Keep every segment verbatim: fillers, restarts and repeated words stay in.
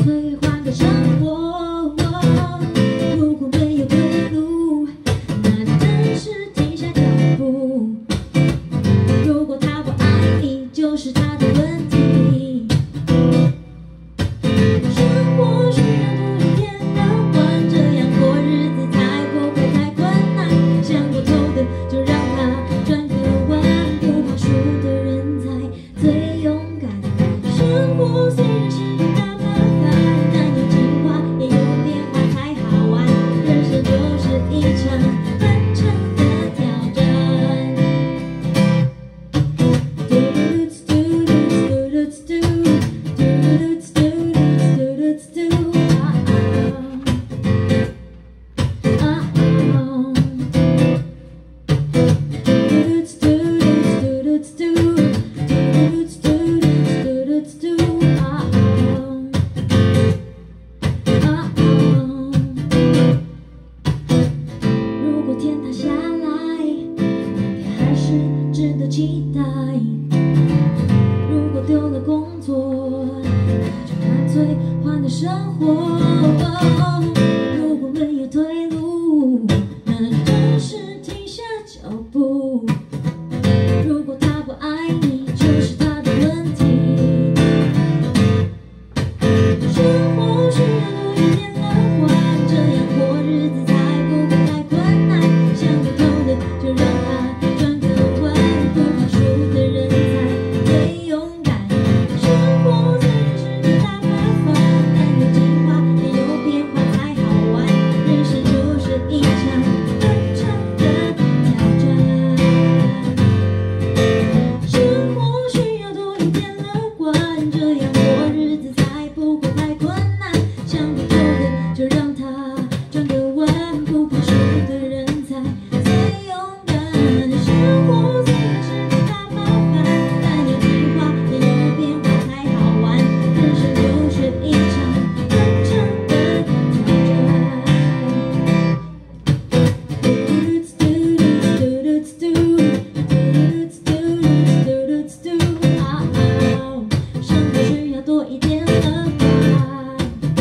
脆换个生活。如果没有退路，那就暂时停下脚步。如果他不爱你，就是他的问题。生活需要多一点乐观，这样过日子才不会太困难。想不透的就让他转个弯，不怕输的人才最勇敢。生活虽然是个大麻烦，但有计划也有变化才好玩。人生就是一场很长的挑战。如果天塌下来，也还是值得期待。如果丢了工作，那就干脆换个生活。如果没有退路，那就暂时停下脚步。如果他不爱你，就是他的问题。生活需要多一点乐观，这样过日子才不会太困难。想不透的就让他转个弯，不怕输的人才最勇敢。生活虽然是个大麻烦，但有计划也有变化才好玩。人生就是一场很长的挑战。生活需要多一点乐观，这样过日子才不会太困难。想不透的就让他转个弯，不怕输的人才最勇敢。生活虽然是个大麻烦，但有计划也有变化才好玩。人生就是一场很长的挑战。生活需要多一点乐观。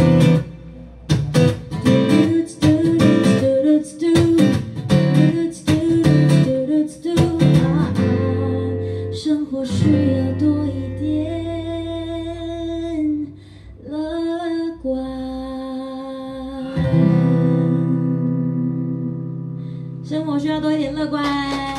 生活需要多一点乐观。生活需要多一点乐观。